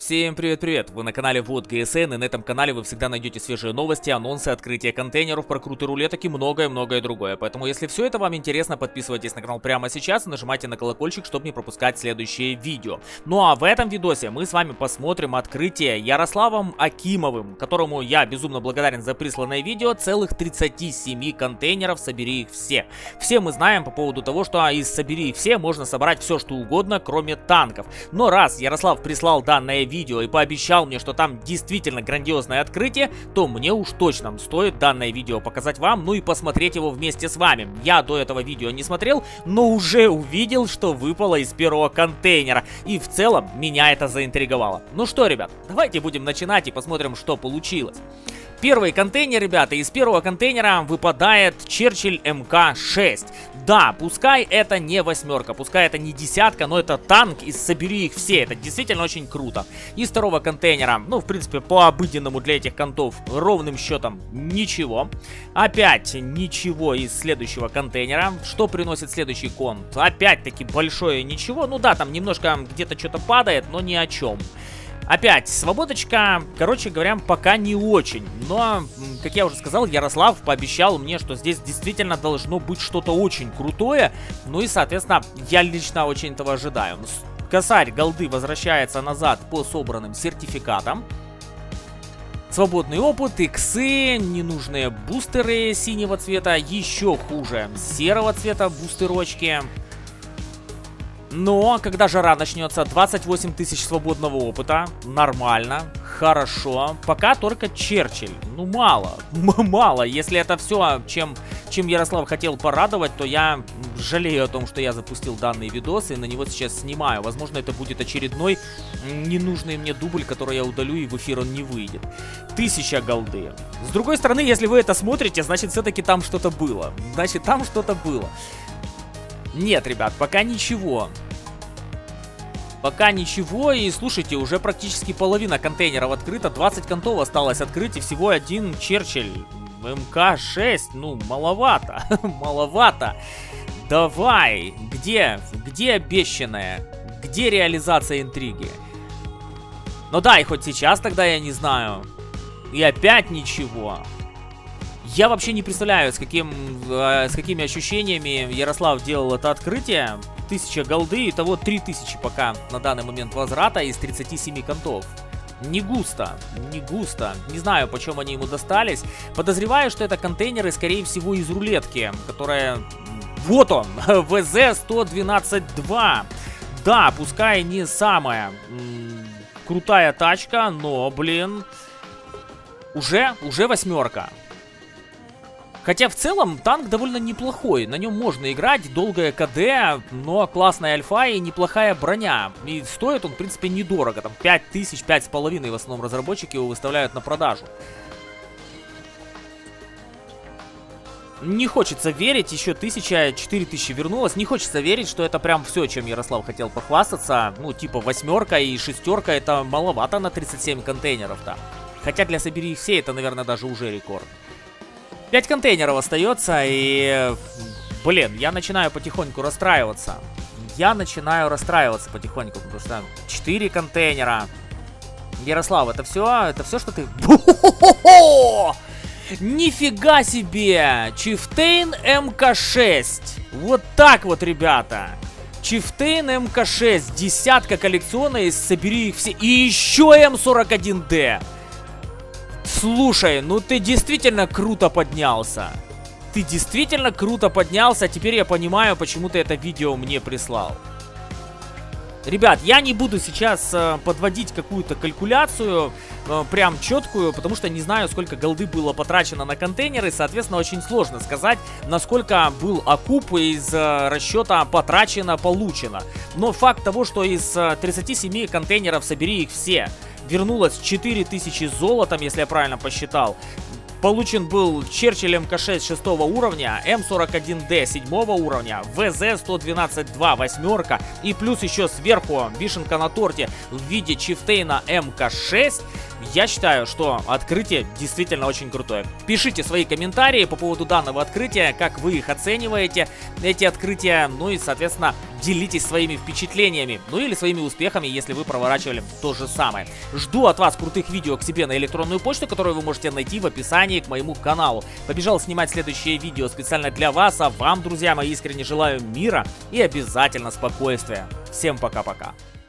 Всем привет-привет! Вы на канале Вот ГСН, и на этом канале вы всегда найдете свежие новости, анонсы, открытия контейнеров, прокруты рулеток и многое-многое другое. Поэтому, если все это вам интересно, подписывайтесь на канал прямо сейчас и нажимайте на колокольчик, чтобы не пропускать следующие видео. Ну а в этом видосе мы с вами посмотрим открытие Ярославом Акимовым, которому я безумно благодарен за присланное видео, целых 37 контейнеров, собери их все. Все мы знаем по поводу того, что из собери их все можно собрать все что угодно, кроме танков. Но раз Ярослав прислал данное видео и пообещал мне, что там действительно грандиозное открытие, то мне уж точно стоит данное видео показать вам, ну и посмотреть его вместе с вами. Я до этого видео не смотрел, но уже увидел, что выпало из первого контейнера, и в целом меня это заинтриговало. Ну что, ребят, давайте будем начинать и посмотрим, что получилось. Первый контейнер, ребята, из первого контейнера выпадает Черчилль МК-6. Да, пускай это не восьмерка, пускай это не десятка, но это танк, и собери их все, это действительно очень круто. Из второго контейнера, ну, в принципе, по обыденному для этих контов, ровным счетом ничего. Опять ничего из следующего контейнера. Что приносит следующий конт? Опять-таки большое ничего, ну да, там немножко где-то что-то падает, но ни о чем. Опять, свободочка, короче говоря, пока не очень. Но, как я уже сказал, Ярослав пообещал мне, что здесь действительно должно быть что-то очень крутое. Ну и, соответственно, я лично очень этого ожидаю. Косарь голды возвращается назад по собранным сертификатам. Свободный опыт, иксы, ненужные бустеры синего цвета, еще хуже серого цвета бустерочки. Но, когда жара начнется, 28 тысяч свободного опыта, нормально, хорошо. Пока только Черчилль, ну мало, мало. Если это все, чем Ярослав хотел порадовать, то я жалею о том, что я запустил данный видос и на него сейчас снимаю. Возможно, это будет очередной ненужный мне дубль, который я удалю, и в эфир он не выйдет. 1000 голды. С другой стороны, если вы это смотрите, значит, все-таки там что-то было. Значит, там что-то было. Нет, ребят, пока ничего. Пока ничего, и слушайте, уже практически половина контейнеров открыта, 20 контов осталось открыть, и всего один Черчилль МК-6, ну, маловато, маловато. Давай, где обещанное, где реализация интриги? Ну да, и хоть сейчас тогда я не знаю, и опять ничего. Я вообще не представляю, с какими ощущениями Ярослав делал это открытие. 1000 голды, итого 3000 пока на данный момент возврата из 37 контов. Не густо, не густо. Не знаю, почему они ему достались. Подозреваю, что это контейнеры, скорее всего, из рулетки, которая... Вот он, ВЗ-112-2. Да, пускай не самая крутая тачка, но, блин, уже восьмерка. Хотя в целом танк довольно неплохой, на нем можно играть, долгое КД, но классная альфа и неплохая броня. И стоит он, в принципе, недорого, там 5000, 5500 в основном разработчики его выставляют на продажу. Не хочется верить, еще 1000, 4000 вернулось, не хочется верить, что это прям все, чем Ярослав хотел похвастаться. Ну, типа восьмерка и шестерка, это маловато на 37 контейнеров-то. Хотя для собери их все это, наверное, даже уже рекорд. 5 контейнеров остается, и, блин, я начинаю потихоньку расстраиваться. Я начинаю расстраиваться потихоньку, потому что 4 контейнера. Ярослав, это все, что ты... Нифига себе! Чифтейн МК-6. Вот так вот, ребята. Чифтейн МК-6. Десятка коллекционная из собери их все. И еще М41Д. Слушай, ну ты действительно круто поднялся. Ты действительно круто поднялся. Теперь я понимаю, почему ты это видео мне прислал. Ребят, я не буду сейчас подводить какую-то калькуляцию прям четкую, потому что не знаю, сколько голды было потрачено на контейнеры. Соответственно, очень сложно сказать, насколько был окуп из расчета потрачено-получено. Но факт того, что из 37 контейнеров собери их все, вернулось 4000 золотом, если я правильно посчитал. Получен был Черчилль МК-6 6 уровня, М41Д 7 уровня, ВЗ-112-2 восьмерка и плюс еще сверху вишенка на торте в виде Чифтейна МК-6. Я считаю, что открытие действительно очень крутое. Пишите свои комментарии по поводу данного открытия, как вы их оцениваете, эти открытия. Ну и, соответственно, делитесь своими впечатлениями, ну или своими успехами, если вы проворачивали то же самое. Жду от вас крутых видео к себе на электронную почту, которую вы можете найти в описании к моему каналу. Побежал снимать следующее видео специально для вас, а вам, друзья мои, искренне желаю мира и обязательно спокойствия. Всем пока-пока.